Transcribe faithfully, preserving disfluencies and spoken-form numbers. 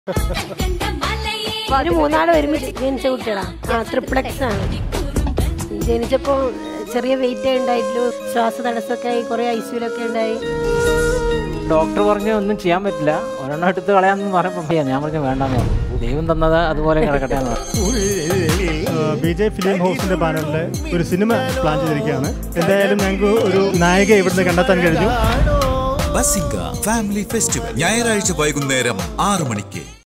ഒരു മൂന്നാള് ഒരുമിച്ച് ജനിച്ച കുട്ടികളാ. ആ ട്രിപ്ലക്സ് ആണ്. ജനിച്ചപ്പോ ചെറിയ വെയിറ്റ് ഉണ്ടായിട്ടുള്ളൂ, ശ്വാസ തടസ്സമൊക്കെ ആയി, കുറെ ഐസിയുലൊക്കെ ഉണ്ടായി. ഡോക്ടർ പറഞ്ഞു ഒന്നും ചെയ്യാൻ പറ്റില്ല, ഒരെണ്ണം എടുത്ത് കളയാന്ന് പറഞ്ഞപ്പോ ഞാൻ പറഞ്ഞു വേണ്ടെന്ന് പറഞ്ഞു. ദൈവം തന്നത് അതുപോലെ കിടക്കട്ടെ എന്ന് പറഞ്ഞു. ബി ജെ ഫിലിം ഹൗസിന്റെ ബാനറിൽ ഒരു സിനിമ പ്ലാൻ ചെയ്തിരിക്കുകയാണ്. എന്തായാലും ഞങ്ങൾക്ക് ഒരു നായിക ഇവിടുന്ന് കണ്ടെത്താൻ കഴിഞ്ഞു. ബസിംഗ ഫാമിലി ഫെസ്റ്റിവൽ ഞായറാഴ്ച വൈകുന്നേരം ആറ് മണിക്ക്.